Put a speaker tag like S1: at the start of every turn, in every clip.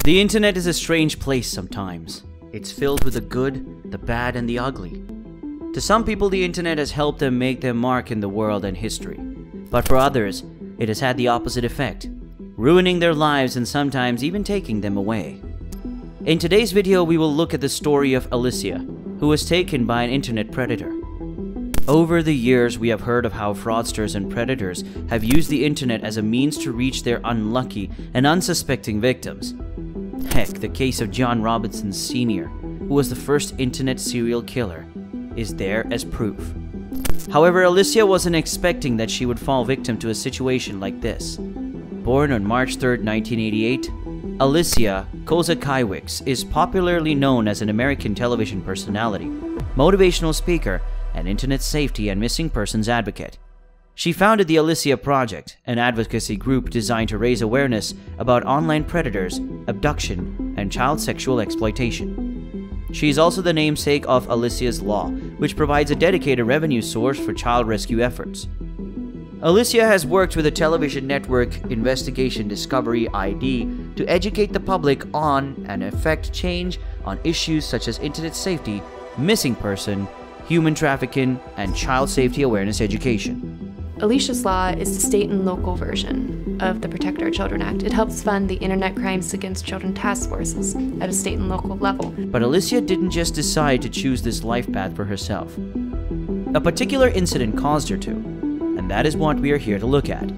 S1: The internet is a strange place sometimes. It's filled with the good, the bad, and the ugly. To some people, the internet has helped them make their mark in the world and history. But for others, it has had the opposite effect, ruining their lives and sometimes even taking them away. In today's video, we will look at the story of Alicia, who was taken by an internet predator. Over the years, we have heard of how fraudsters and predators have used the internet as a means to reach their unlucky and unsuspecting victims. Heck, the case of John Robinson Sr., who was the first internet serial killer, is there as proof. However, Alicia wasn't expecting that she would fall victim to a situation like this. Born on March 3, 1988, Alicia Kozakiewicz is popularly known as an American television personality, motivational speaker, and internet safety and missing persons advocate. She founded the Alicia Project, an advocacy group designed to raise awareness about online predators, abduction, and child sexual exploitation. She is also the namesake of Alicia's Law, which provides a dedicated revenue source for child rescue efforts. Alicia has worked with the television network Investigation Discovery ID to educate the public on and effect change on issues such as internet safety, missing person, human trafficking, and child safety awareness education.
S2: Alicia's Law is the state and local version of the Protect Our Children Act. It helps fund the Internet Crimes Against Children task forces at a state and local level.
S1: But Alicia didn't just decide to choose this life path for herself. A particular incident caused her to, and that is what we are here to look at.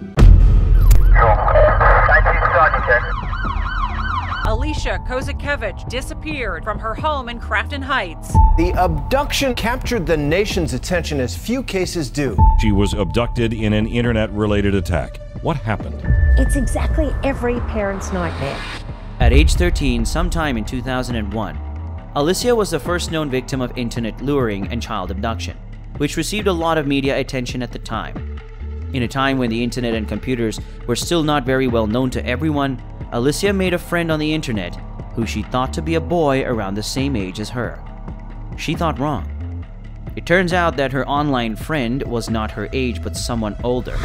S3: Alicia Kozakiewicz disappeared from her home in Crafton Heights.
S4: The abduction captured the nation's attention as few cases do.
S5: She was abducted in an internet-related attack. What happened?
S6: It's exactly every parent's nightmare.
S1: At age 13, sometime in 2001, Alicia was the first known victim of internet luring and child abduction, which received a lot of media attention at the time. In a time when the internet and computers were still not very well known to everyone, Alicia made a friend on the internet who she thought to be a boy around the same age as her. She thought wrong. It turns out that her online friend was not her age but someone older.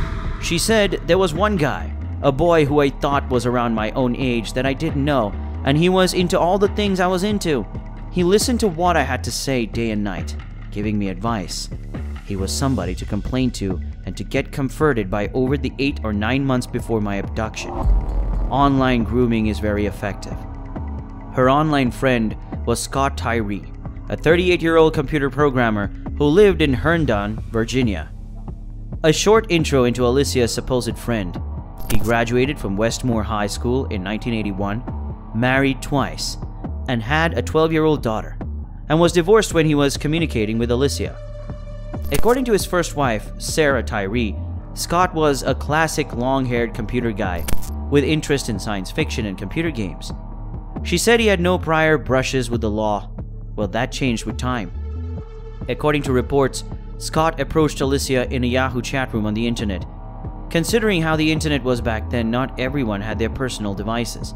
S1: She said, "There was one guy, a boy who I thought was around my own age that I didn't know, and he was into all the things I was into. He listened to what I had to say day and night, giving me advice. He was somebody to complain to and to get comforted by over the 8 or 9 months before my abduction. Online grooming is very effective." Her online friend was Scott Tyree, a 38-year-old computer programmer who lived in Herndon, Virginia. A short intro into Alicia's supposed friend. He graduated from Westmore High School in 1981, married twice, and had a 12-year-old daughter, and was divorced when he was communicating with Alicia. According to his first wife, Sarah Tyree, Scott was a classic long-haired computer guy with interest in science fiction and computer games. She said he had no prior brushes with the law. Well, that changed with time. According to reports, Scott approached Alicia in a Yahoo chat room on the internet. Considering how the internet was back then, not everyone had their personal devices.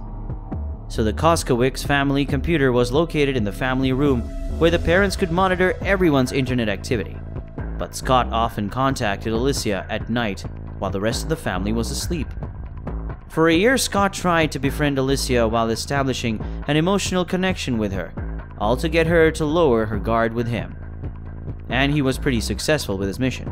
S1: So the Kozakiewicz family computer was located in the family room where the parents could monitor everyone's internet activity. But Scott often contacted Alicia at night while the rest of the family was asleep. For a year, Scott tried to befriend Alicia while establishing an emotional connection with her, all to get her to lower her guard with him. And he was pretty successful with his mission.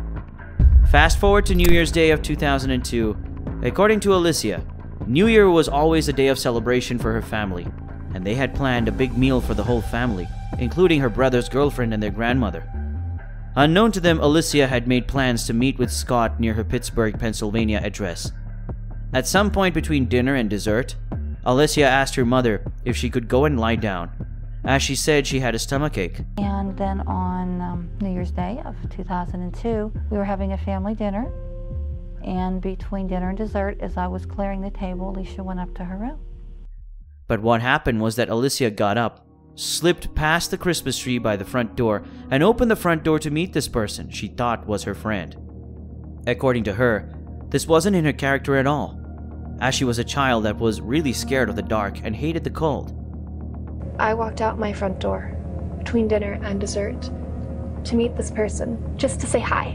S1: Fast forward to New Year's Day of 2002. According to Alicia, New Year was always a day of celebration for her family, and they had planned a big meal for the whole family, including her brother's girlfriend and their grandmother. Unknown to them, Alicia had made plans to meet with Scott near her Pittsburgh, Pennsylvania address. At some point between dinner and dessert, Alicia asked her mother if she could go and lie down, as she said she had a stomachache.
S6: And then on New Year's Day of 2002, we were having a family dinner. And between dinner and dessert, as I was clearing the table, Alicia went up to her room.
S1: But what happened was that Alicia got up, slipped past the Christmas tree by the front door, and opened the front door to meet this person she thought was her friend. According to her, this wasn't in her character at all, as she was a child that was really scared of the dark and hated the cold.
S2: I walked out my front door between dinner and dessert to meet this person, just to say hi,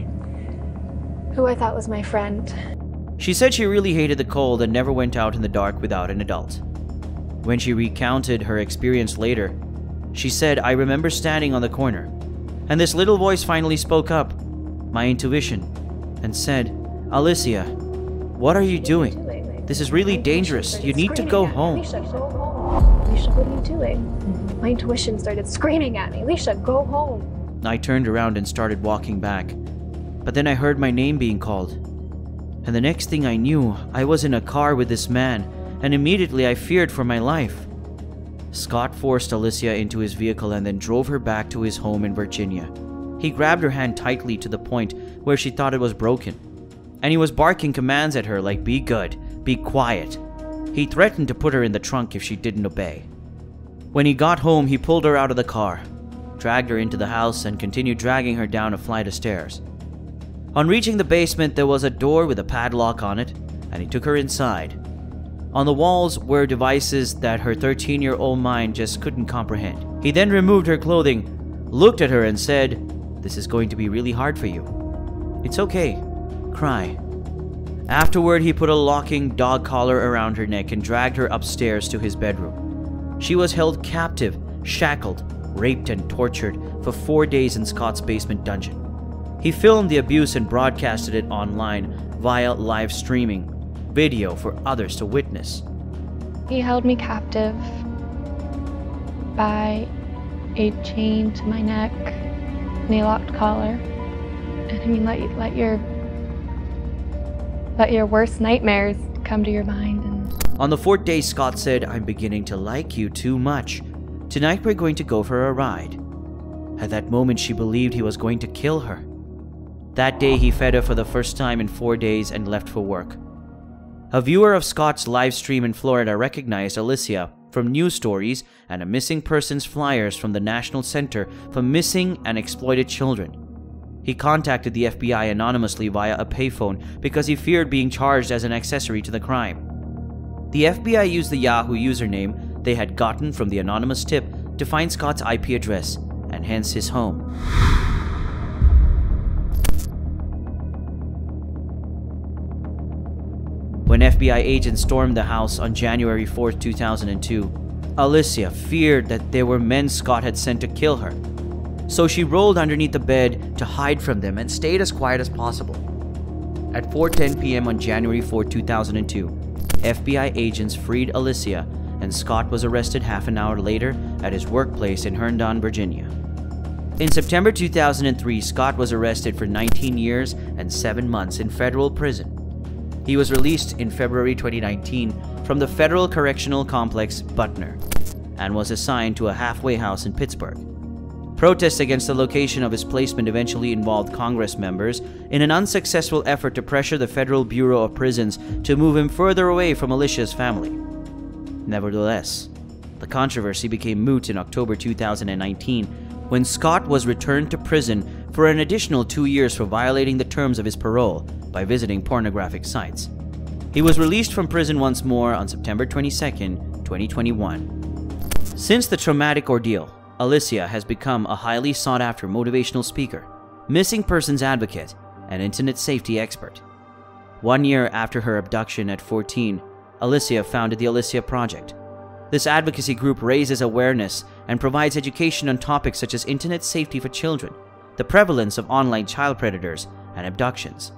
S2: who I thought was my friend.
S1: She said she really hated the cold and never went out in the dark without an adult. When she recounted her experience later, she said, "I remember standing on the corner, and this little voice finally spoke up, my intuition, and said, 'Alicia, what are you doing? This is really dangerous. You need to go home.'"
S2: Alicia, go home. Alicia, what are you doing? My intuition started screaming at me. Alicia, go home.
S1: I turned around and started walking back, but then I heard my name being called. And the next thing I knew, I was in a car with this man, and immediately I feared for my life. Scott forced Alicia into his vehicle and then drove her back to his home in Virginia. He grabbed her hand tightly to the point where she thought it was broken, and he was barking commands at her like, "Be good, be quiet." He threatened to put her in the trunk if she didn't obey. When he got home, he pulled her out of the car, dragged her into the house, and continued dragging her down a flight of stairs. On reaching the basement, there was a door with a padlock on it, and he took her inside. On the walls were devices that her 13-year-old mind just couldn't comprehend. He then removed her clothing, looked at her, and said, "This is going to be really hard for you. It's okay. Cry." Afterward, he put a locking dog collar around her neck and dragged her upstairs to his bedroom. She was held captive, shackled, raped, and tortured for 4 days in Scott's basement dungeon. He filmed the abuse and broadcasted it online via live streaming video for others to witness.
S2: He held me captive by a chain to my neck and a locked collar. And I mean, let your worst nightmares come to your mind. And
S1: on the 4th day, Scott said, "I'm beginning to like you too much. Tonight we're going to go for a ride." At that moment, she believed he was going to kill her. That day, he fed her for the first time in 4 days and left for work. A viewer of Scott's live stream in Florida recognized Alicia from news stories and a missing persons flyers from the National Center for Missing and Exploited Children. He contacted the FBI anonymously via a payphone because he feared being charged as an accessory to the crime. The FBI used the Yahoo username they had gotten from the anonymous tip to find Scott's IP address and hence his home. When FBI agents stormed the house on January 4, 2002, Alicia feared that there were men Scott had sent to kill her. So she rolled underneath the bed to hide from them and stayed as quiet as possible. At 4:10 p.m. on January 4, 2002, FBI agents freed Alicia, and Scott was arrested half an hour later at his workplace in Herndon, Virginia. In September 2003, Scott was arrested for 19 years and 7 months in federal prison. He was released in February 2019 from the Federal Correctional Complex, Butner, and was assigned to a halfway house in Pittsburgh. Protests against the location of his placement eventually involved Congress members in an unsuccessful effort to pressure the Federal Bureau of Prisons to move him further away from Alicia's family. Nevertheless, the controversy became moot in October 2019 when Scott was returned to prison for an additional 2 years for violating the terms of his parole by visiting pornographic sites. He was released from prison once more on September 22, 2021. Since the traumatic ordeal, Alicia has become a highly sought-after motivational speaker, missing persons advocate, and internet safety expert. 1 year after her abduction at 14, Alicia founded the Alicia Project. This advocacy group raises awareness and provides education on topics such as internet safety for children, the prevalence of online child predators, and abductions.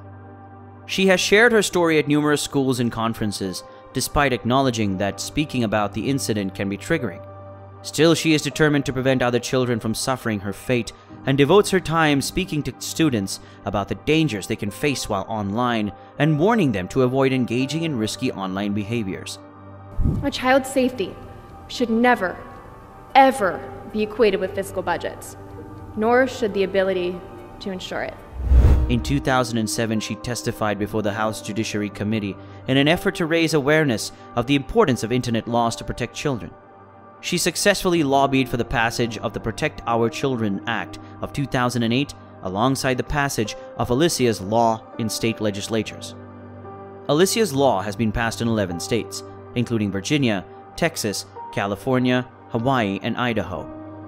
S1: She has shared her story at numerous schools and conferences, despite acknowledging that speaking about the incident can be triggering. Still, she is determined to prevent other children from suffering her fate and devotes her time speaking to students about the dangers they can face while online and warning them to avoid engaging in risky online behaviors.
S7: A child's safety should never, ever be equated with fiscal budgets, nor should the ability to ensure it.
S1: In 2007, she testified before the House Judiciary Committee in an effort to raise awareness of the importance of internet laws to protect children. She successfully lobbied for the passage of the Protect Our Children Act of 2008 alongside the passage of Alicia's law in state legislatures. Alicia's law has been passed in 11 states, including Virginia, Texas, California, Hawaii, and Idaho.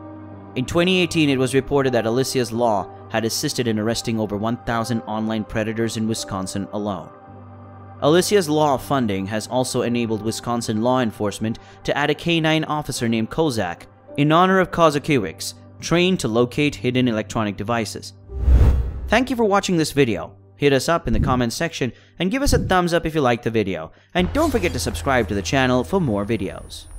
S1: In 2018, it was reported that Alicia's law had assisted in arresting over 1,000 online predators in Wisconsin alone. Alicia's law of funding has also enabled Wisconsin law enforcement to add a K-9 officer named Kozak in honor of Kozakiewicz, trained to locate hidden electronic devices. Thank you for watching this video. Hit us up in the comments section and give us a thumbs up if you liked the video. And don't forget to subscribe to the channel for more videos.